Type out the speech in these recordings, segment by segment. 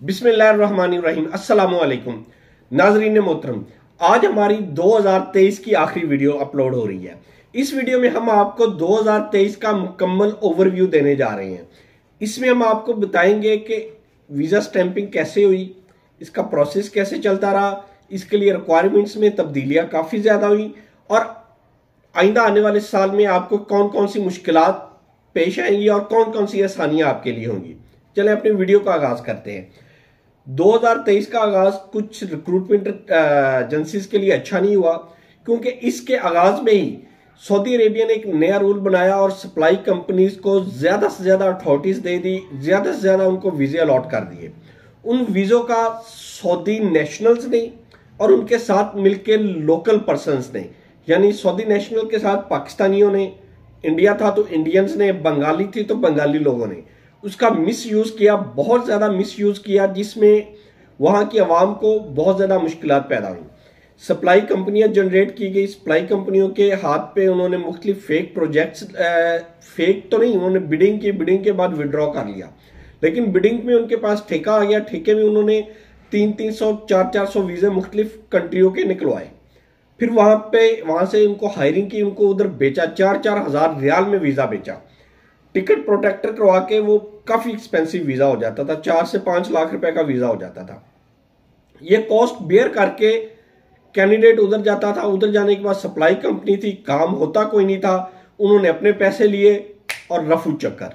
बिस्मिल्लाहिर्रहमानिर्रहीम। अस्सलामु अलैकुम नाजरीन मोहतरम, आज हमारी 2023 की आखिरी वीडियो अपलोड हो रही है। इस वीडियो में हम आपको 2023 का मुकम्मल ओवरव्यू देने जा रहे हैं। इसमें हम आपको बताएंगे कि वीज़ा स्टैंपिंग कैसे हुई, इसका प्रोसेस कैसे चलता रहा, इसके लिए रिक्वायरमेंट्स में तब्दीलियां काफ़ी ज़्यादा हुई और आइंदा आने वाले साल में आपको कौन कौन सी मुश्किलात पेश आएंगी और कौन कौन सी आसानियां आपके लिए होंगी। चलें अपनी वीडियो का आगाज़ करते हैं। 2023 का आगाज कुछ रिक्रूटमेंट एजेंसीज के लिए अच्छा नहीं हुआ, क्योंकि इसके आगाज में ही सऊदी अरेबिया ने एक नया रूल बनाया और सप्लाई कंपनीज को ज्यादा से ज्यादा अथॉरिटीज दे दी, ज्यादा से ज्यादा उनको वीजे अलॉट कर दिए। उन वीजों का सऊदी नेशनल्स ने और उनके साथ मिलकर लोकल पर्सनस ने, यानी सऊदी नेशनल के साथ पाकिस्तानियों ने, इंडिया था तो इंडियंस ने, बंगाली थी तो बंगाली लोगों ने उसका मिस यूज किया, बहुत ज्यादा मिस यूज किया, जिसमें वहां की आवाम को बहुत ज्यादा मुश्किलात पैदा हुई। सप्लाई कंपनियां जनरेट की गई, सप्लाई कंपनियों के हाथ पे उन्होंने मुख्तलिफ फेक प्रोजेक्ट्स, फेक तो नहीं, उन्होंने बिडिंग की, बिडिंग के बाद विड्रॉ कर लिया, लेकिन बिडिंग में उनके पास ठेका आ गया, ठेके में उन्होंने 300-300 400-400 वीजे मुख्तलिफ कंट्रियों के निकलवाए। फिर वहां से उनको हायरिंग की, उनको उधर बेचा, 4-4 हजार रियाल में वीजा बेचा। टिकट प्रोटेक्टर करवा के वो काफी एक्सपेंसिव वीजा हो जाता था, 4 से 5 लाख रुपए का वीजा हो जाता था। ये कॉस्ट बेयर करके कैंडिडेट उधर जाता था, उधर जाने के बाद सप्लाई कंपनी थी, काम होता कोई नहीं था, उन्होंने अपने पैसे लिए और रफू चक्कर।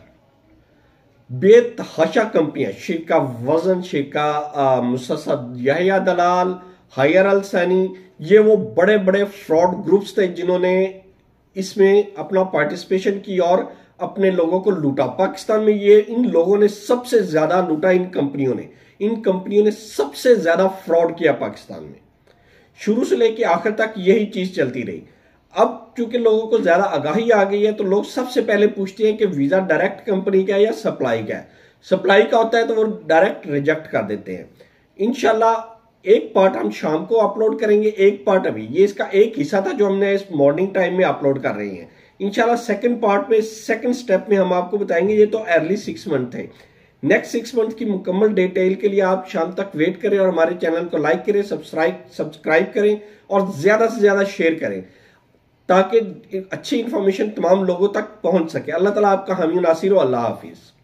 बेतहाशा कंपनियां, शिरका वजन, शिरका मुसद्दद, यहया दलाल, हायर अल सैनी, ये वो बड़े बड़े फ्रॉड ग्रुप्स थे जिन्होंने इसमें अपना पार्टिसिपेशन की और अपने लोगों को लूटा। पाकिस्तान में ये इन लोगों ने सबसे ज्यादा लूटा, इन कंपनियों ने सबसे ज्यादा फ्रॉड किया पाकिस्तान में। शुरू से लेकर आखिर तक यही चीज चलती रही। अब चूंकि लोगों को ज्यादा आगाही आ गई है तो लोग सबसे पहले पूछते हैं कि वीजा डायरेक्ट कंपनी का है या सप्लाई का है। सप्लाई का होता है तो वो डायरेक्ट रिजेक्ट कर देते हैं। इंशाल्लाह एक पार्ट हम शाम को अपलोड करेंगे, एक पार्ट अभी, ये इसका एक हिस्सा था जो हमने इस मॉर्निंग टाइम में अपलोड कर रहे हैं। इंशाल्लाह सेकंड पार्ट में, सेकंड स्टेप में हम आपको बताएंगे। ये तो अर्ली 6 मंथ है, नेक्स्ट 6 मंथ की मुकम्मल डिटेल के लिए आप शाम तक वेट करें और हमारे चैनल को लाइक करें, सब्सक्राइब करें और ज्यादा से ज्यादा शेयर करें, ताकि अच्छी इंफॉर्मेशन तमाम लोगों तक पहुंच सके। अल्लाह ताला आपका हामी नासिर हो। अल्लाह हाफिज।